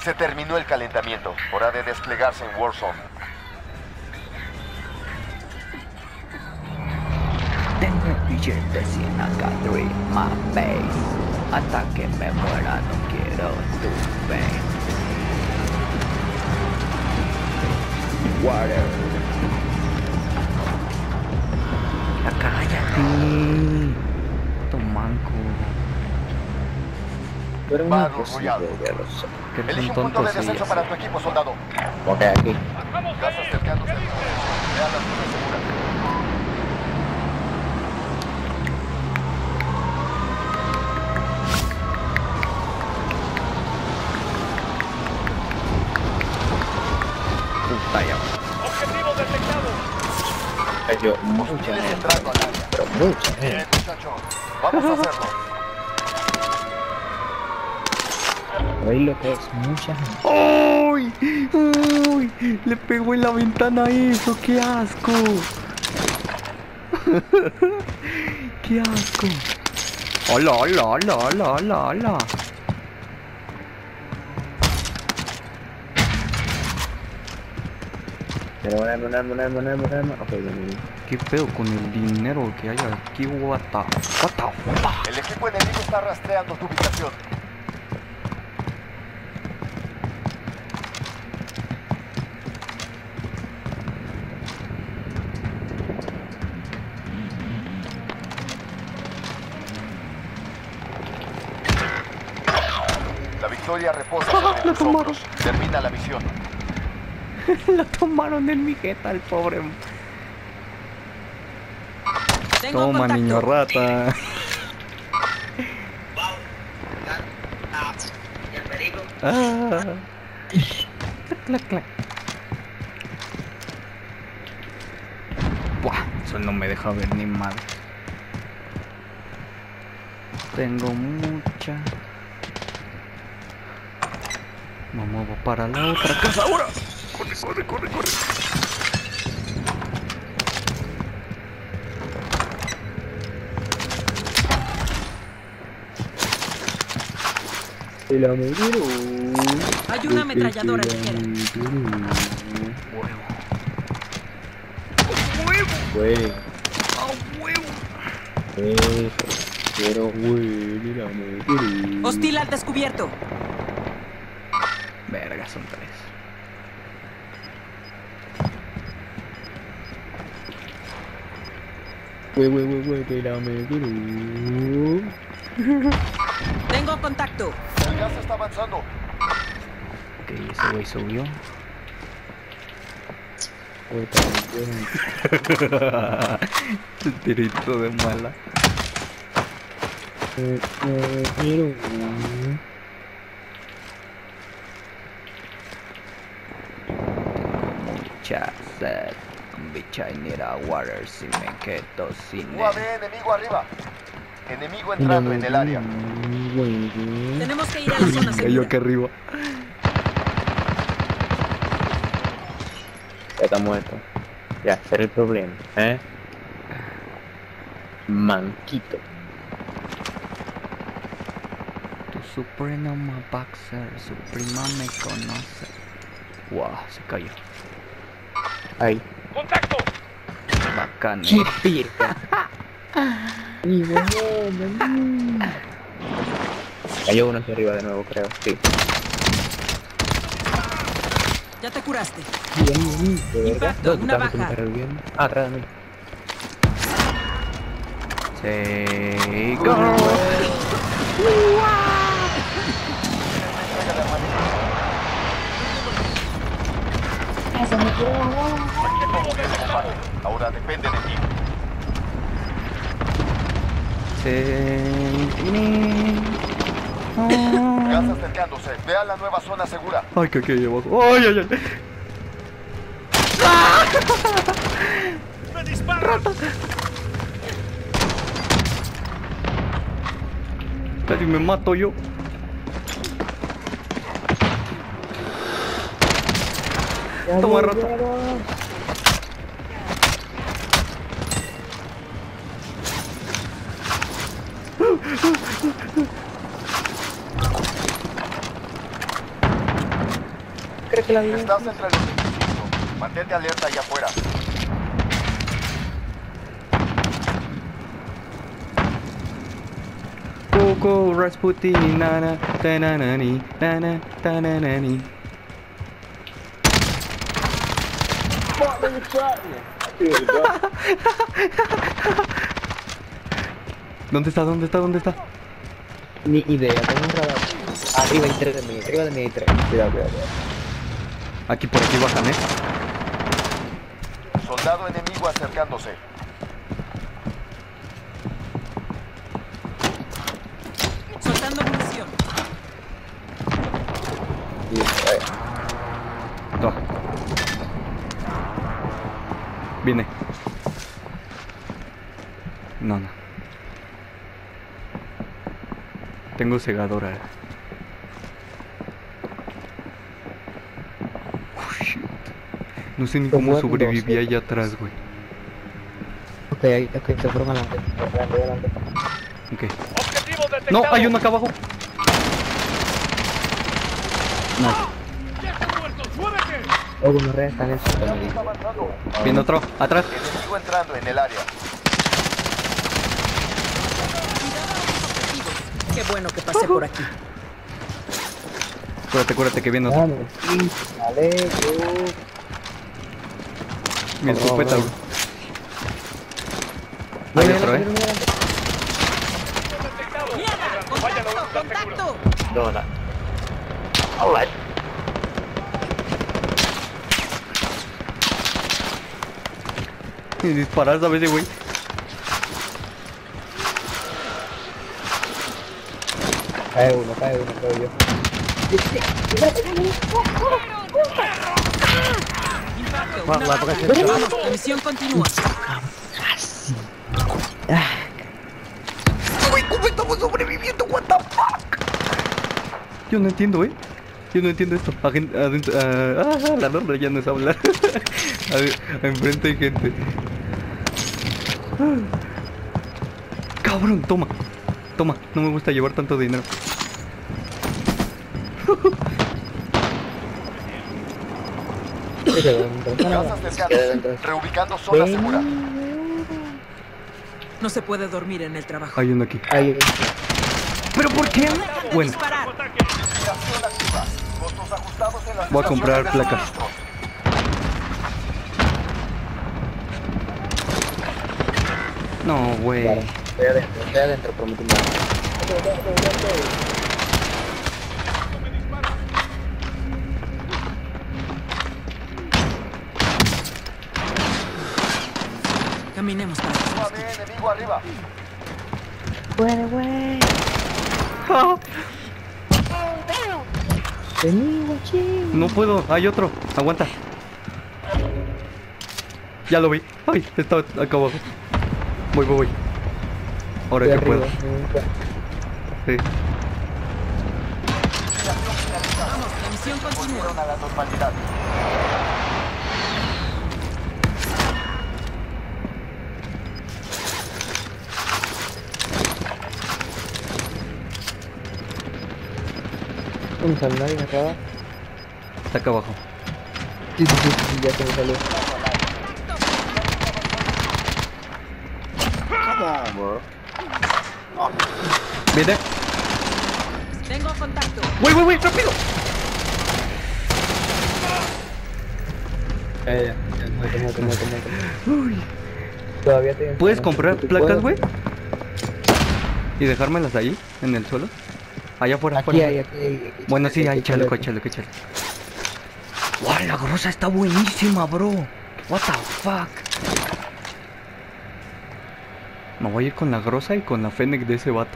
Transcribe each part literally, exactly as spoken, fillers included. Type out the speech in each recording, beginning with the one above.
Se terminó el calentamiento. Hora de desplegarse en Warzone. Tengo billetes cien acá, three my base. Hasta que me muera no quiero tu pain. Water. Ya cállate. Tomanco. Pero una Battle cosita Royale. ya lo sé. Que Elige son un punto de tontos descenso ellos. para tu equipo, soldado. Ok, aquí. Gas acercándose al punto. Vea la zona segura. Puta ya. Objetivo detectado. Cayó mucha Hostiles gente, entrando al área. pero mucha Bien, gente. muchacho. Vamos a hacerlo. ¿Veis lo que es mucha gente? ¡Uy! ¡Uy! Le pegó en la ventana eso, qué asco. ¡Qué asco! ¡Hola, hola, hola, hola, hola, hola! Pero bueno, bueno, bueno, bueno, bueno, bueno. Ok, bueno, bueno. ¿Qué pedo con el dinero que hay aquí? What the... What the fuck? El equipo enemigo está rastreando tu ubicación. La victoria reposa sobre Lo tus tomaron. hombros. Termina la misión. Lo tomaron en mi jeta el pobre. Tengo Toma, contacto. niño rata. Ah. Clac, clac, clac. Buah, eso no me deja ver ni madre. Tengo mucha. Me muevo para la otra casa ahora. Corre, corre, corre, corre. Y la me quiero. Hay una ametralladora ligera. Huevo. Güey, ¡A huevo! eso. Quiero, güey, y la me quiero. Hostil al descubierto. Verga, son tres. Güey, güey, güey, güey, que la me quiero. Tengo contacto. El gas está avanzando. Ok, ese güey subió. Güey, también. El tirito de mala. Eh, eh, quiero. Mucha sed. Bitch, I need a water si me quedo sin U A V él. enemigo arriba. Enemigo entrando en el área. Güey, Tenemos que ir a la zona Cayó segura. aquí arriba. ya está muerto. Ya, ese era el problema, ¿eh? Manquito. Tu suprema boxer, su prima me conoce. Wow, se cayó. Ay. Contacto. Bacán, ¡Qué eh. pirca! Y bueno, cayó uno hacia arriba de nuevo, creo. Sí. Ya te curaste. Bien, bien, de verdad. Impacto, ¿Dónde una estás? ¿Tú me baja. estás reviviendo? Ah, atrás de mí. Say go. Ahora depende de ti. Say Gas acercándose. Vea la nueva zona segura. Ay, que aquí hay abajo. Ay, ay, ay. ¡Me disparan! Casi me mato yo. Toma, rata. crees que la vi? Estás entre los veinticinco. Mantente alerta allá afuera. Coco Rasputin, nana, tananani, nana, tananani. ¿Dónde está? ¿Dónde está? ¿Dónde está? Ni idea, tengo un radar. Arriba hay tres de mí, arriba de mí hay tres. Cuidado, cuidado, cuidado. Aquí por aquí bajan, ¿eh? Soldado enemigo acercándose. Soltando munición. Listo, ahí. Toma. Viene. No, no. Tengo cegadora. Oh, shit. No sé ni cómo sobreviví allá atrás, güey. Ok, ahí, ok, se fueron adelante. Adelante, adelante. Ok. Objetivo detectado. No, hay uno acá abajo. Nice. ¡Ya están muertos! ¡Muévete! Oh, no restan eso. Estamos avanzando. Viene otro. Atrás. Enemigo entrando en el área. Qué bueno que pasé por aquí. Cúrate, cúrate que viene otro. Vamos, sí, vale, yo. Mi escopeta, güey. Hay otro, eh. Detectado. ¡Mierda! Vaya, ¡Contacto! no, está seguro. ¡Contacto! No, no. Y disparar, ¿sabes, güey? Cae uno, cae uno, creo yo. Impacto. Va, Una va, baja. porque se- Vamos, la misión continúa. Casi. Güey, ¿cómo estamos sobreviviendo? What the fuck? Yo no entiendo, eh. Yo no entiendo esto. Agen- adentro- ah, ah, la norma ya no es hablar. A- Enfrente hay gente. Cabrón, toma. Toma, no me gusta llevar tanto dinero. Gas acercándose. Reubicando zona segura. No se puede dormir en el trabajo. Hay uno aquí. Ahí. ¿Pero por qué? Dejen de Bueno, disparar. Migración activa. Costos ajustados en las voy a comprar estaciones de placas. suministro. no, güey. Claro, estoy adentro, estoy adentro, prometo. Caminemos para Suave, enemigo arriba. Puede, güey. Ah, Vení, guachín. no puedo, hay otro. Aguanta. Ya lo vi. Ay, está acá abajo. Voy, voy, voy. Ahora que puedo. Sí. Vamos, la misión continúa. Volvieron a la normalidad. Un celular y me acaba. Está acá abajo. Sí, sí, sí, sí, ya se me salió. Viene. Tengo contacto. Voy, voy, voy, rápido. Ya, ya, ya, muerte, muerte, muerte, muerte. Todavía tengo. ¿Puedes comprar ¿Tú placas, puedes? güey? ¿Y dejármelas ahí, en el suelo? Allá afuera, Aquí afuera. hay, aquí hay. aquí Bueno, hay, sí, aquí hay hay, chaleco, aquí hay. chaleco, chaleco. ¡Wow! La grosa está buenísima, bro. What the fuck. Me voy a ir con la grosa y con la Fennec de ese vato.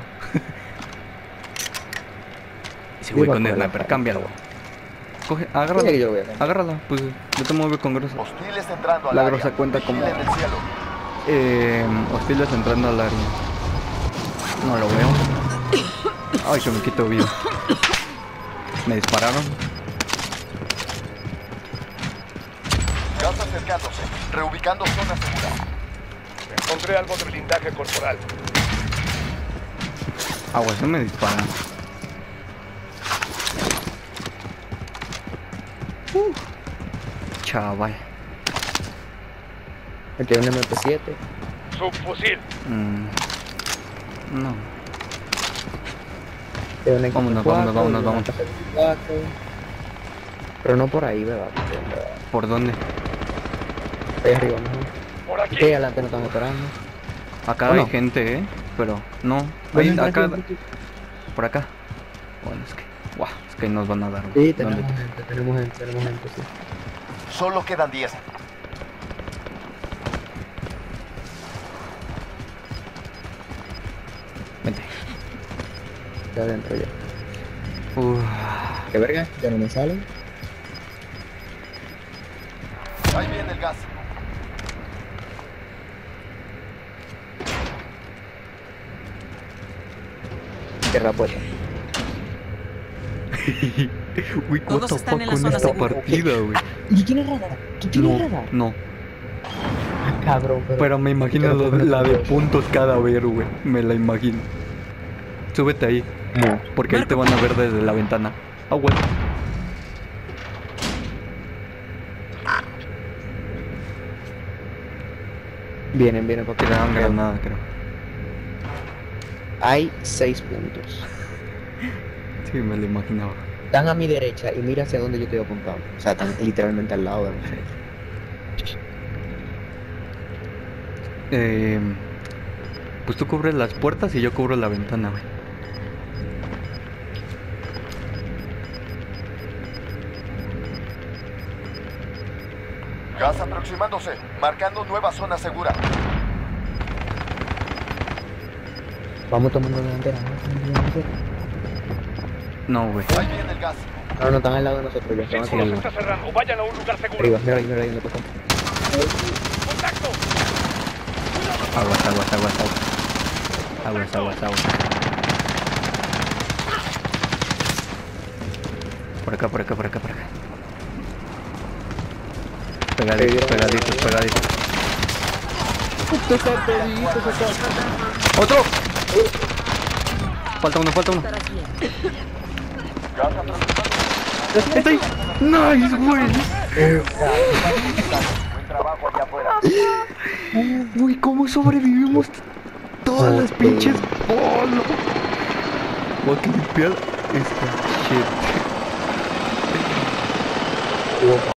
Y si voy Iba con con el la sniper, Fennec. cámbialo. Coge, Mira que agárrala. yo voy a ver. Agárrala, pues yo te muevo con grosa. Hostiles entrando al La área. grosa cuenta como- Vigilen el cielo. Eh, hostiles entrando al área. No lo veo. Ay, que me quito vida. Me dispararon. Gas acercándose. Reubicando zona segura. Encontré algo de blindaje corporal. Aguas, no me disparan. Uh, chaval. Aquí hay un M P siete. Subfusil. Mm, no. Hay un Vámonos, M P cuatro, vámonos, vámonos, y una vámonos. K setenta y cuatro. Pero no por ahí, ¿verdad? ¿Por dónde? Ahí arriba, mejor. Por aquí. Y que ahí adelante nos están esperando. Acá ¿O hay no? gente, ¿eh? Pero no. Ven, Ahí, ven, acá. ven, ven. Por acá. Bueno, es que. Guau, es que nos van a dar. Sí, ¿Dónde? tenemos gente, tenemos gente, tenemos gente, sí. Solo quedan diez. Vente. Ya adentro ya. Uf. ¿Qué verga? Ya no me salen. Ahí viene el gas. Cierra la puerta. Uy, what Todos the están fuck en la con zona esta segura. partida, güey. ¿Y tiene radar? ¿Tú tienes No, radar? no. Ah, cabrón, pero... Pero me imagino Pero la, ¿por qué no la te de puedes? puntos cada ver, güey. Me la imagino. Súbete ahí, No. porque ahí te van a ver desde la ventana. Ah, güey. Vienen, vienen para Tiraron acá. granada, creo. Hay seis puntos. Sí, me lo imaginaba. Están a mi derecha y mira hacia donde yo estoy apuntando. O sea, están literalmente al lado de nosotros. Eh, pues tú cubres las puertas y yo cubro la ventana, güey. Gas aproximándose, marcando nueva zona segura. Vamos tomando la delantera, vamos tomando la delantera. No, güey. Ahí viene el gas. No, no, están al lado de nosotros, ya están aquí Círculo se arriba. está cerrando. Vayan a un lugar seguro. Arriba, mira ahí, mira ahí donde pasó. ¡Contacto! Aguas, aguas, aguas, aguas. Aguas, aguas, aguas. Por acá, por acá, por acá, por acá. Pegaditos, pegaditos, pegaditos. ¡Otro! Falta uno, falta uno. Gas aproximándose. ¡Está ahí! ¡Nice, güey! Buen trabajo allá afuera. Uy, ¿cómo sobrevivimos todas las Ok. pinches bolas? Voy a limpiar esta shit.